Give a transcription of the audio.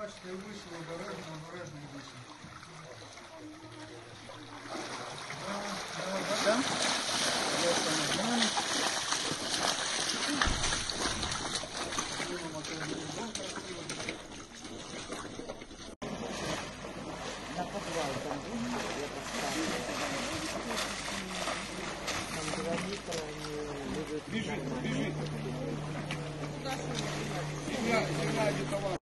бачите, вийшли обережно і вийшли. На подвал там я поставила. Там 2 литра, они лежат. Бежит. Земля,